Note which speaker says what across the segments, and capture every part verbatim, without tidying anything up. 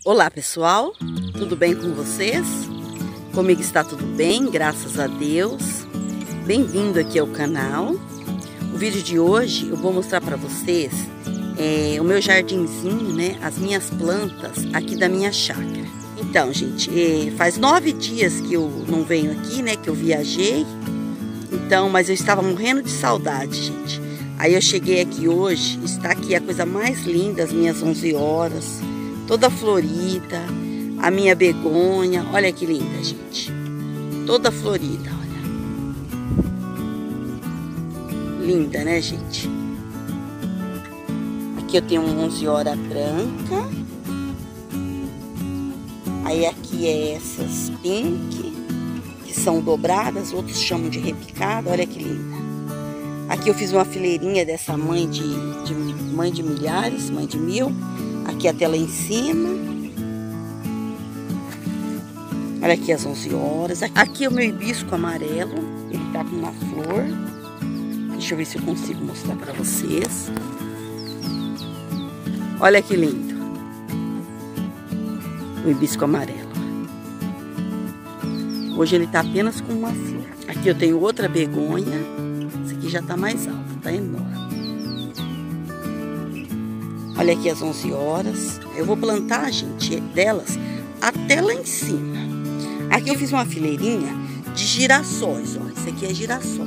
Speaker 1: Olá pessoal, tudo bem com vocês? Comigo está tudo bem, graças a Deus. Bem-vindo aqui ao canal. O vídeo de hoje eu vou mostrar para vocês é, o meu jardinzinho, né? As minhas plantas aqui da minha chácara. Então, gente, é, faz nove dias que eu não venho aqui, né? Que eu viajei. Então, mas eu estava morrendo de saudade, gente. Aí eu cheguei aqui hoje, está aqui a coisa mais linda, as minhas onze horas, toda florida, a minha begônia, olha que linda, gente. Toda florida, olha. Linda, né, gente? Aqui eu tenho um onze hora branca. Aí aqui é essas pink, que são dobradas, outros chamam de repicada, olha que linda. Aqui eu fiz uma fileirinha dessa mãe de, de mãe de milhares, mãe de mil. Aqui a tela em cima. Olha aqui as onze horas. Aqui é o meu hibisco amarelo. Ele tá com uma flor. Deixa eu ver se eu consigo mostrar para vocês. Olha que lindo. O hibisco amarelo. Hoje ele tá apenas com uma flor. Aqui eu tenho outra begônia. Essa aqui já tá mais alta, tá enorme. Olha aqui as onze horas. Eu vou plantar, gente, delas até lá em cima. Aqui eu fiz uma fileirinha de girassóis, ó. Esse aqui é girassol.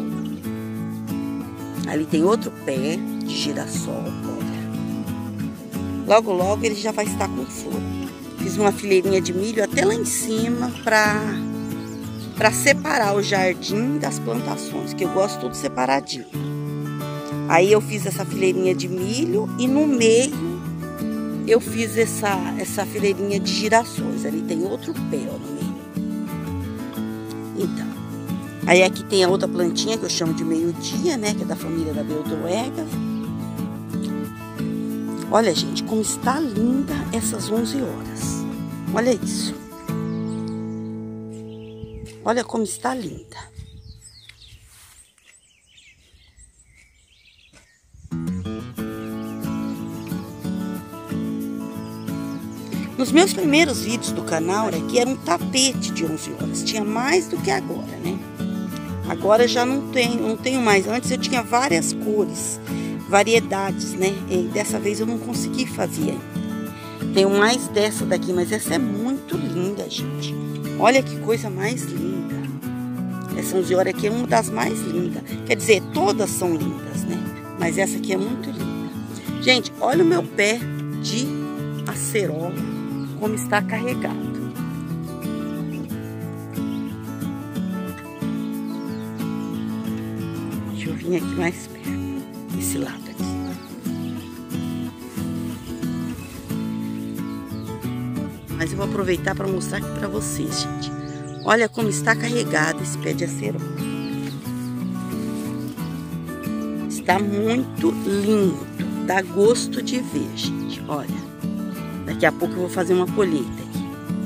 Speaker 1: Ali tem outro pé de girassol, olha. Logo, logo ele já vai estar com flor. Fiz uma fileirinha de milho até lá em cima pra, pra separar o jardim das plantações, que eu gosto tudo separadinho. Aí eu fiz essa fileirinha de milho e no meio eu fiz essa, essa fileirinha de girassóis. Ali tem outro pé, ó, no meio. Então, aí aqui tem a outra plantinha que eu chamo de meio-dia, né? Que é da família da Beldroega. Olha, gente, como está linda essas onze horas. Olha isso. Olha como está linda. Nos meus primeiros vídeos do canal, aqui era um tapete de onze horas. Tinha mais do que agora, né? Agora já não tenho, não tenho mais. Antes eu tinha várias cores, variedades, né? E dessa vez eu não consegui fazer ainda. Tenho mais dessa daqui, mas essa é muito linda, gente. Olha que coisa mais linda. Essa onze horas aqui é uma das mais lindas. Quer dizer, todas são lindas, né? Mas essa aqui é muito linda. Gente, olha o meu pé de acerola, como está carregado. Deixa eu vir aqui mais perto, desse lado aqui. Mas eu vou aproveitar para mostrar aqui para vocês, gente. Olha como está carregado esse pé de acerola. Está muito lindo, dá gosto de ver, gente. Olha. Daqui a pouco eu vou fazer uma colheita aqui.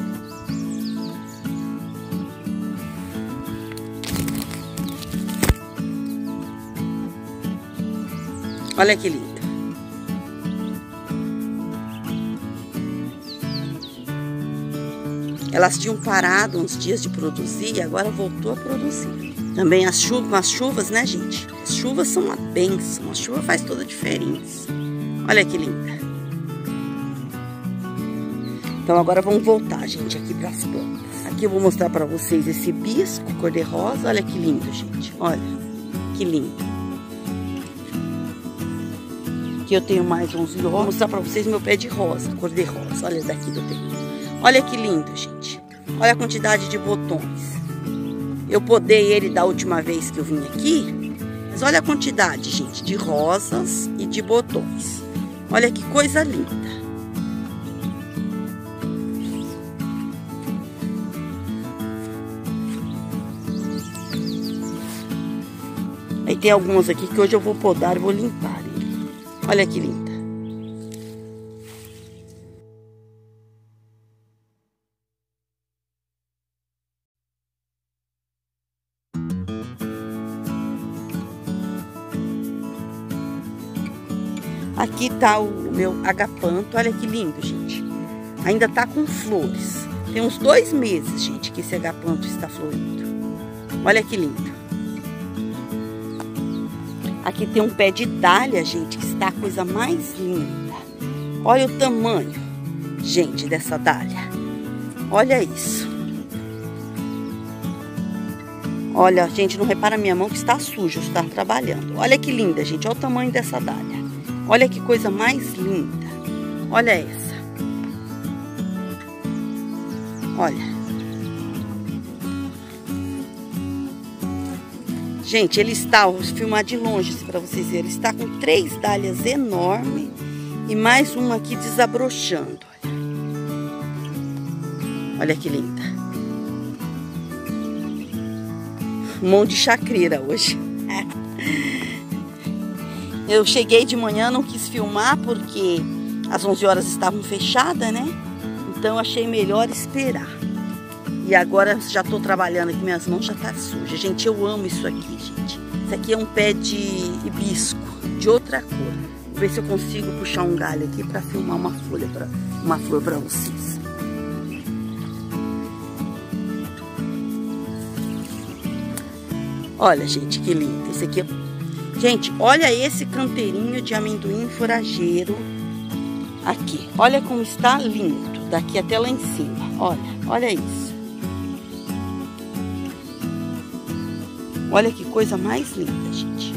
Speaker 1: Olha que lindo. Elas tinham parado uns dias de produzir e agora voltou a produzir. Também as chuvas, as chuvas, né, gente? As chuvas são uma bênção. A chuva faz toda a diferença. Olha que linda. Então agora vamos voltar, gente, aqui para as plantas. Aqui eu vou mostrar para vocês esse hibisco cor-de-rosa. Olha que lindo, gente. Olha, que lindo. Aqui eu tenho mais onze horas. Vou mostrar para vocês meu pé de rosa, cor-de-rosa. Olha daqui que eu tenho. Olha que lindo, gente. Olha a quantidade de botões. Eu podei ele da última vez que eu vim aqui. Mas olha a quantidade, gente, de rosas e de botões. Olha que coisa linda. Aí tem algumas aqui que hoje eu vou podar e vou limpar ele. Olha que linda. Aqui tá o meu agapanto. Olha que lindo, gente. Ainda tá com flores. Tem uns dois meses, gente, que esse agapanto está florindo. Olha que lindo. Aqui tem um pé de dália, gente, que está a coisa mais linda. Olha o tamanho, gente, dessa dália. Olha isso. Olha, gente, não repara a minha mão que está suja, eu estou trabalhando. Olha que linda, gente, olha o tamanho dessa dália. Olha que coisa mais linda. Olha essa. Olha. Gente, ele está, vou filmar de longe para vocês verem. Ele está com três dálias enormes e mais uma aqui desabrochando. Olha, olha que linda. Um monte de chacreira hoje. Eu cheguei de manhã, não quis filmar porque as onze horas estavam fechadas, né? Então achei melhor esperar. E agora já estou trabalhando aqui, minhas mãos já tá sujas. Gente, eu amo isso aqui, gente. Isso aqui é um pé de hibisco, de outra cor. Vou ver se eu consigo puxar um galho aqui para filmar uma folha, pra, uma flor para vocês. Olha, gente, que lindo. Esse aqui é... Gente, olha esse canteirinho de amendoim forageiro aqui. Olha como está lindo, daqui até lá em cima. Olha, olha isso. Olha que coisa mais linda, gente.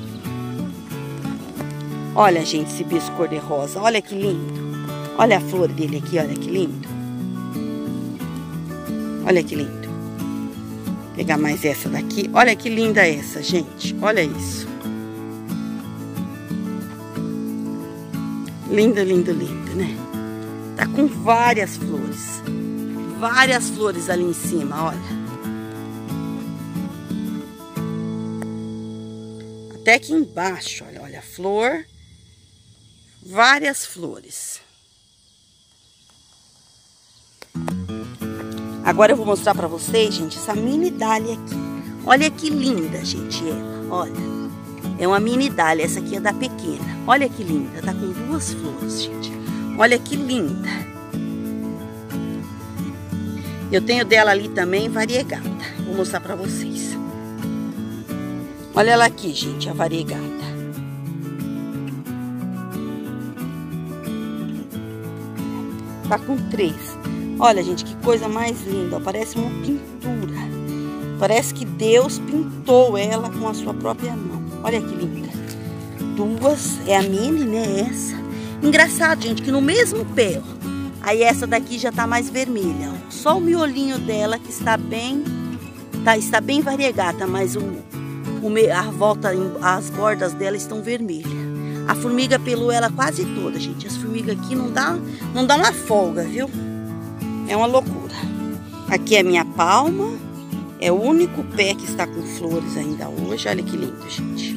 Speaker 1: Olha, gente, esse hibisco cor-de-rosa. Olha que lindo. Olha a flor dele aqui, olha que lindo. Olha que lindo. Vou pegar mais essa daqui. Olha que linda essa, gente. Olha isso. Lindo, lindo, lindo, né? Tá com várias flores. Várias flores ali em cima, olha. Até aqui embaixo, olha, olha a flor. Várias flores. Agora eu vou mostrar pra vocês, gente, essa mini dália aqui. Olha que linda, gente, ela. Olha. É uma mini dália, essa aqui é da pequena. Olha que linda, tá com duas flores, gente. Olha que linda. Eu tenho dela ali também, variegata. Vou mostrar pra vocês. Olha ela aqui, gente, a variegata. Tá com três. Olha, gente, que coisa mais linda. Parece uma pintura. Parece que Deus pintou ela com a sua própria mão. Olha que linda. Duas, é a mini, né, essa. Engraçado, gente, que no mesmo pé, ó. Aí essa daqui já tá mais vermelha, ó. Só o miolinho dela que está bem, tá, está bem variegata, mas o, o, a volta, as bordas dela estão vermelhas. A formiga pelou ela quase toda, gente. As formigas aqui não dá, não dá uma folga, viu? É uma loucura. Aqui é a minha palma. É o único pé que está com flores ainda hoje. Olha que lindo, gente.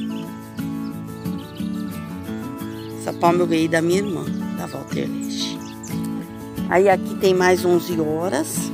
Speaker 1: Essa palma eu ganhei da minha irmã, da Walter Leste. Aí aqui tem mais onze horas.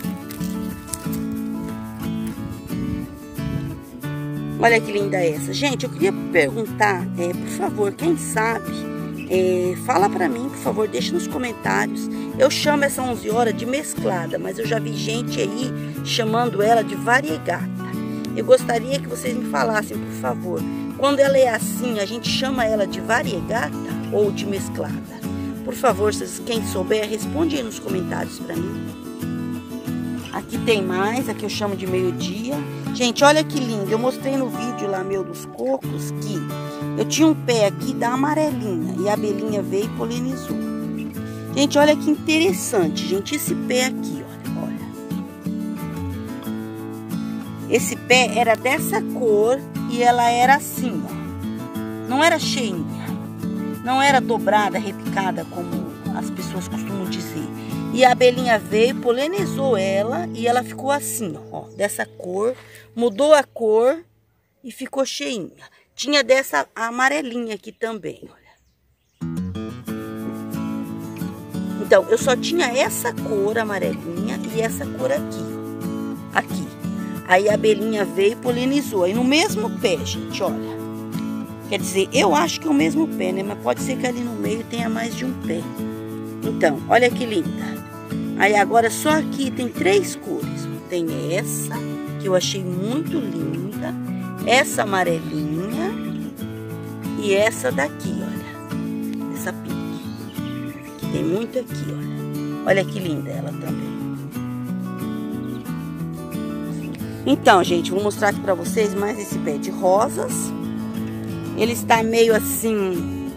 Speaker 1: Olha que linda essa. Gente, eu queria perguntar, é, por favor, quem sabe, é, fala pra mim, por favor, deixa nos comentários. Eu chamo essa onze horas de mesclada, mas eu já vi gente aí chamando ela de variegata. Eu gostaria que vocês me falassem, por favor, quando ela é assim, a gente chama ela de variegata ou de mesclada? Por favor, vocês, quem souber, responde aí nos comentários pra mim. Aqui tem mais, aqui eu chamo de meio-dia. Gente, olha que lindo. Eu mostrei no vídeo lá meu dos cocos que eu tinha um pé aqui da amarelinha e a abelhinha veio e polinizou. Gente, olha que interessante, gente, esse pé aqui, olha, olha. Esse pé era dessa cor e ela era assim, ó. Não era cheinha, não era dobrada, repicada, como as pessoas costumam dizer. E a abelhinha veio, polinizou ela e ela ficou assim, ó, dessa cor, mudou a cor e ficou cheinha. Tinha dessa amarelinha aqui também, olha. Então, eu só tinha essa cor amarelinha e essa cor aqui, aqui. Aí a abelhinha veio e polinizou, aí no mesmo pé, gente, olha. Quer dizer, eu acho que é o mesmo pé, né? Mas pode ser que ali no meio tenha mais de um pé. Então, olha que linda. Aí agora só aqui tem três cores. Tem essa, que eu achei muito linda. Essa amarelinha. E essa daqui, olha. Essa pink. Que tem muito aqui, olha. Olha que linda ela também. Então, gente, vou mostrar aqui pra vocês mais esse pé de rosas. Ele está meio assim,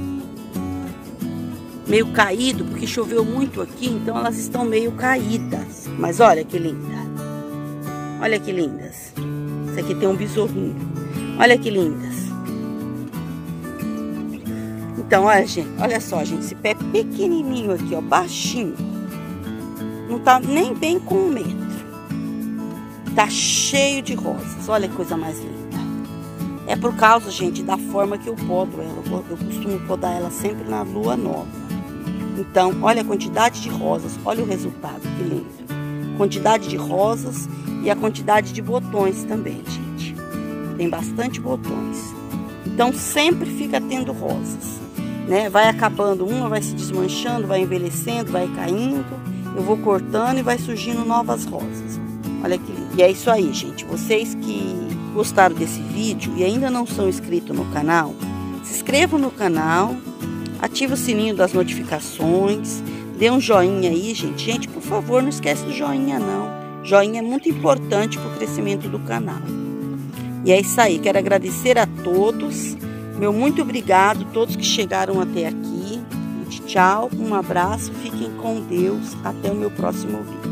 Speaker 1: meio caído, porque choveu muito aqui, então elas estão meio caídas. Mas olha que linda. Olha que lindas. Esse aqui tem um besorrinho. Olha que lindas. Então, olha, gente, olha só, gente, esse pé pequenininho aqui, ó, baixinho. Não tá nem bem com um metro. Tá cheio de rosas. Olha que coisa mais linda. É por causa, gente, da forma que eu podo ela. Eu costumo podar ela sempre na lua nova. Então, olha a quantidade de rosas. Olha o resultado, que lindo. Quantidade de rosas e a quantidade de botões também, gente. Tem bastante botões. Então, sempre fica tendo rosas, né? Vai acabando uma, vai se desmanchando, vai envelhecendo, vai caindo. Eu vou cortando e vai surgindo novas rosas. Olha que lindo. E é isso aí, gente. Vocês que gostaram desse vídeo e ainda não são inscritos no canal, se inscrevam no canal, ative o sininho das notificações, dê um joinha aí, gente. Gente, por favor, não esquece do joinha, não. Joinha é muito importante para o crescimento do canal. E é isso aí. Quero agradecer a todos. Meu muito obrigado, todos que chegaram até aqui. Gente, tchau, um abraço, fiquem com Deus. Até o meu próximo vídeo.